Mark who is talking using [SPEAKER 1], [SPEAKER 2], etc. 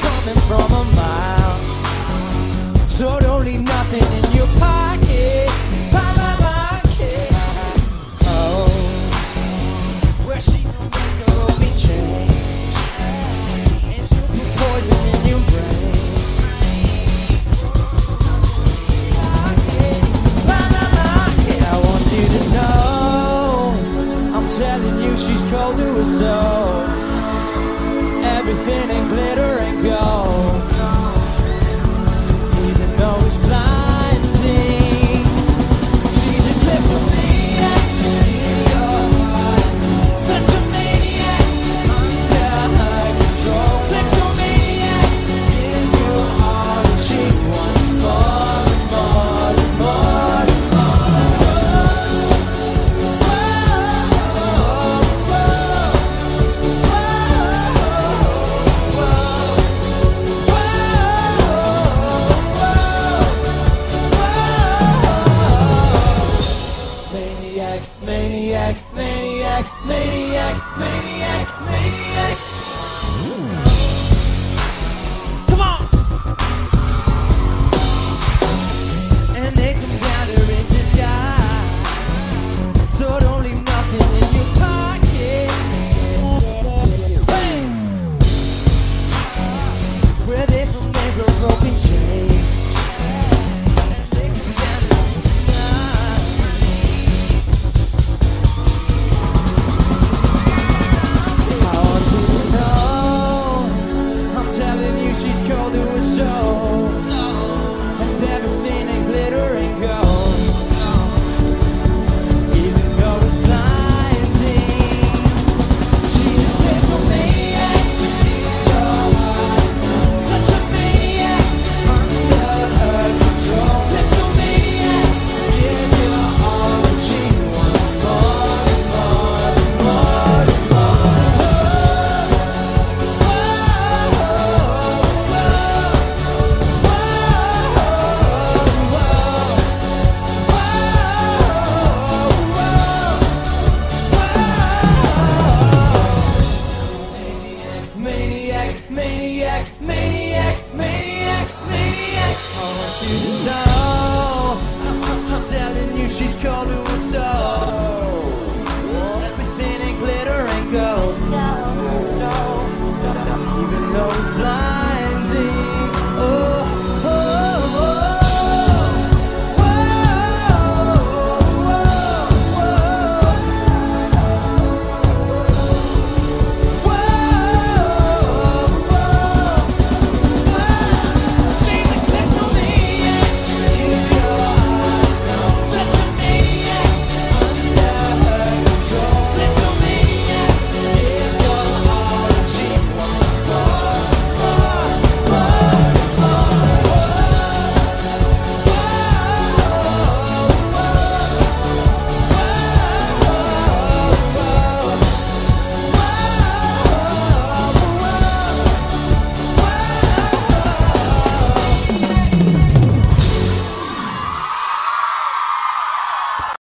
[SPEAKER 1] coming from a mile. So don't leave nothing in your pocket. Pocket. Oh, where she gon' make her only change, and she'll put poison in your brain. Pocket. I want you to know, I'm telling you, she's cold to her soul. Everything in glitter and gold, even though it's blinding. She's a kleptomaniac, she's stealing your heart. Such a maniac, under control. Kleptomaniac, give your heart and she wants more and more and more and more. Maniac, maniac, maniac, maniac, maniac, maniac.